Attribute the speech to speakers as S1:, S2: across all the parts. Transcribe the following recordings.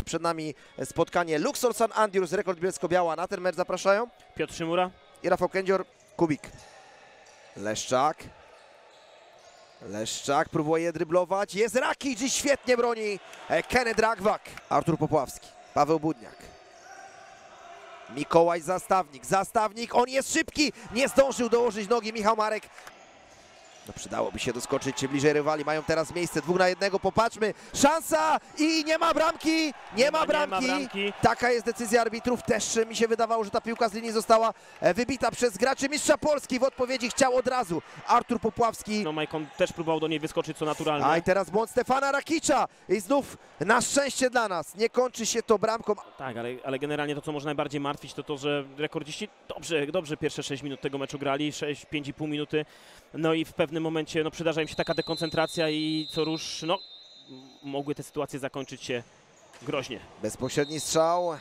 S1: Przed nami spotkanie Luxor San Andrews, rekord Bielsko-Biała. Na ten mecz zapraszają
S2: Piotr Szymura
S1: i Rafał Kędzior, Kubik. Leszczak. Leszczak próbuje dryblować. Jest Rakic i świetnie broni Kenneth Ragwak. Artur Popławski, Paweł Budniak. Mikołaj Zastawnik. Zastawnik, on jest szybki. Nie zdążył dołożyć nogi Michał Marek. No przydałoby się doskoczyć bliżej rywali. Mają teraz miejsce 2 na 1. Popatrzmy. Szansa i nie ma bramki. Nie ma bramki. Taka jest decyzja arbitrów. Też mi się wydawało, że ta piłka z linii została wybita przez graczy mistrza Polski. W odpowiedzi chciał od razu Artur Popławski.
S2: No Majkon też próbował do niej wyskoczyć, co naturalne.
S1: A i teraz błąd Stefana Rakicza. I znów na szczęście dla nas nie kończy się to bramką.
S2: Tak, ale generalnie to, co może najbardziej martwić, to że rekordziści dobrze pierwsze 6 minut tego meczu grali, 5,5 minuty. No i w pewnym momencie no, przydarza im się taka dekoncentracja i co rusz, no, mogły te sytuacje zakończyć się groźnie.
S1: Bezpośredni strzał.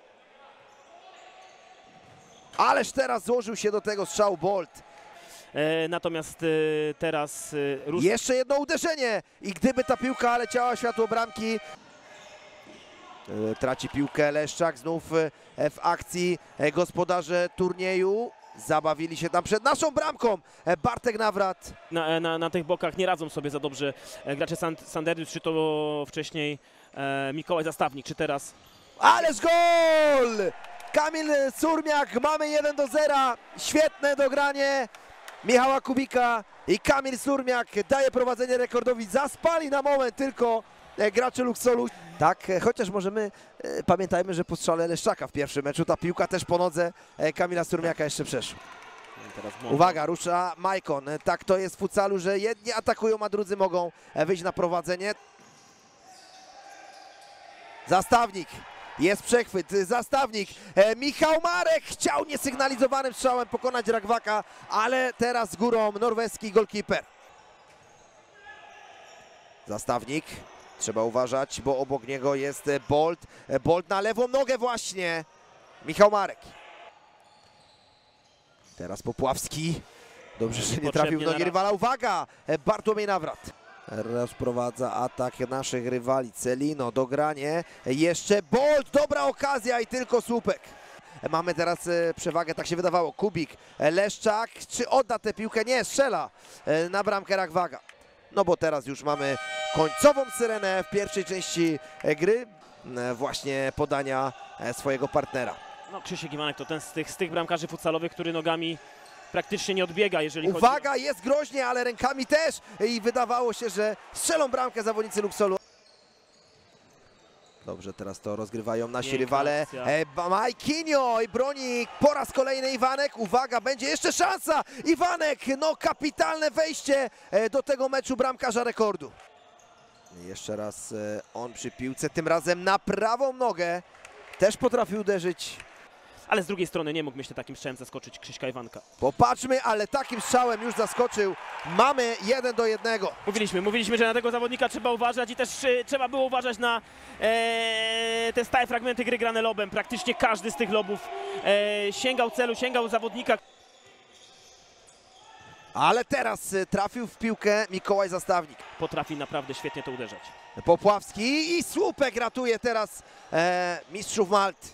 S1: Ależ teraz złożył się do tego strzału Bolt.
S2: Natomiast teraz...
S1: Jeszcze jedno uderzenie i gdyby ta piłka leciała w światło bramki. Traci piłkę Leszczak, znów w akcji gospodarze turnieju. Zabawili się tam przed naszą bramką. Bartek Nawrat.
S2: Na tych bokach nie radzą sobie za dobrze gracze Sanderius, czy to wcześniej Mikołaj Zastawnik, czy teraz...
S1: Ależ gol! Kamil Surmiak, mamy 1-0. Świetne dogranie Michała Kubika i Kamil Surmiak daje prowadzenie rekordowi. Zaspali na moment tylko gracze Luxoru. Tak, chociaż możemy, pamiętajmy, że po strzale Leszczaka w pierwszym meczu ta piłka też po nodze Kamila Surmiaka jeszcze przeszła. Uwaga, rusza Majkon. Tak to jest w futsalu, że jedni atakują, a drudzy mogą wyjść na prowadzenie. Zastawnik. Jest przechwyt. Zastawnik. Michał Marek chciał niesygnalizowanym strzałem pokonać Ragwaka, ale teraz z górą norweski golkiper. Zastawnik. Trzeba uważać, bo obok niego jest Bolt. Bolt na lewą nogę właśnie. Michał Marek. Teraz Popławski. Dobrze, że nie trafił w nogi rywala. Uwaga! Bartłomiej Nawrat. Rozprowadza atak naszych rywali. Celino, dogranie. Jeszcze Bolt. Dobra okazja i tylko słupek. Mamy teraz przewagę, tak się wydawało. Kubik, Leszczak. Czy odda tę piłkę? Nie, strzela na bramkę Ragwaga. No bo teraz już mamy końcową syrenę w pierwszej części gry. Właśnie podania swojego partnera.
S2: No Krzysiek Iwanek to ten z tych bramkarzy futsalowych, który nogami praktycznie nie odbiega, jeżeli chodzi...
S1: Uwaga, jest groźnie, ale rękami też. I wydawało się, że strzelą bramkę zawodnicy Luxolu. Dobrze, teraz to rozgrywają nasi rywale. Majkinio i broni po raz kolejny Iwanek. Uwaga, będzie jeszcze szansa. Iwanek, no kapitalne wejście do tego meczu bramkarza rekordu. Jeszcze raz on przy piłce, tym razem na prawą nogę. Też potrafił uderzyć.
S2: Ale z drugiej strony nie mógł, myślę, takim strzałem zaskoczyć Krzyśka Iwanka.
S1: Popatrzmy, ale takim strzałem już zaskoczył. Mamy 1-1.
S2: Mówiliśmy, że na tego zawodnika trzeba uważać i też trzeba było uważać na te stałe fragmenty gry grane lobem. Praktycznie każdy z tych lobów sięgał celu, sięgał zawodnika.
S1: Ale teraz trafił w piłkę Mikołaj Zastawnik.
S2: Potrafi naprawdę świetnie to uderzać.
S1: Popławski i słupek ratuje teraz mistrzów Malty.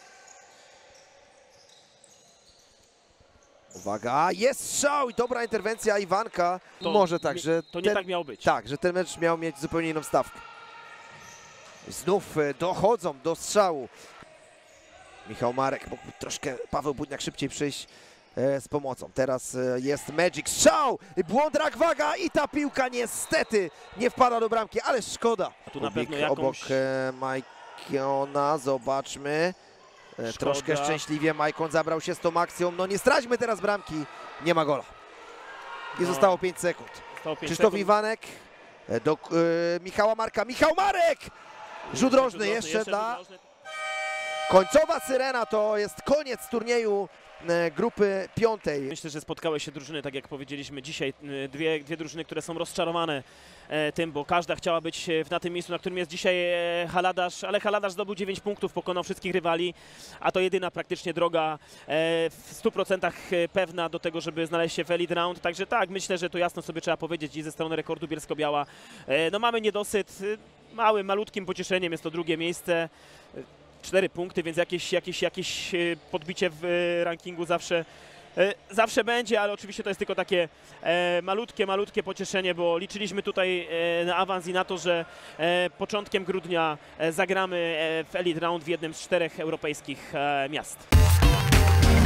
S1: Uwaga, jest strzał i dobra interwencja Iwanka. Może tak, że
S2: to nie tak miało być.
S1: Tak, że ten mecz miał mieć zupełnie inną stawkę. Znów dochodzą do strzału. Michał Marek mógł troszkę Paweł Budniak szybciej przyjść z pomocą. Teraz jest Magic, strzał, błąd Ragwaga i ta piłka niestety nie wpada do bramki, ale szkoda.
S2: A tu na pewno jakąś...
S1: Obok Majkona, zobaczmy.
S2: Szkoda.
S1: Troszkę szczęśliwie Majkon zabrał się z tą akcją. No nie straćmy teraz bramki, nie ma gola. I zostało 5 sekund. Krzysztof Iwanek do Michała Marka. Michał Marek! Rzut rożny jeszcze dla... Końcowa syrena to jest koniec turnieju grupy 5.
S2: Myślę, że spotkały się drużyny, tak jak powiedzieliśmy dzisiaj, dwie drużyny, które są rozczarowane tym, bo każda chciała być na tym miejscu, na którym jest dzisiaj Haladasz, ale Haladasz zdobył 9 punktów, pokonał wszystkich rywali, a to jedyna praktycznie droga w 100% pewna do tego, żeby znaleźć się w Elite Round, także tak, myślę, że to jasno sobie trzeba powiedzieć i ze strony rekordu Bielsko-Biała. No mamy niedosyt, malutkim pocieszeniem jest to drugie miejsce. 4 punkty, więc jakieś podbicie w rankingu zawsze będzie, ale oczywiście to jest tylko takie malutkie pocieszenie, bo liczyliśmy tutaj na awans i na to, że początkiem grudnia zagramy w Elite Round w jednym z 4 europejskich miast.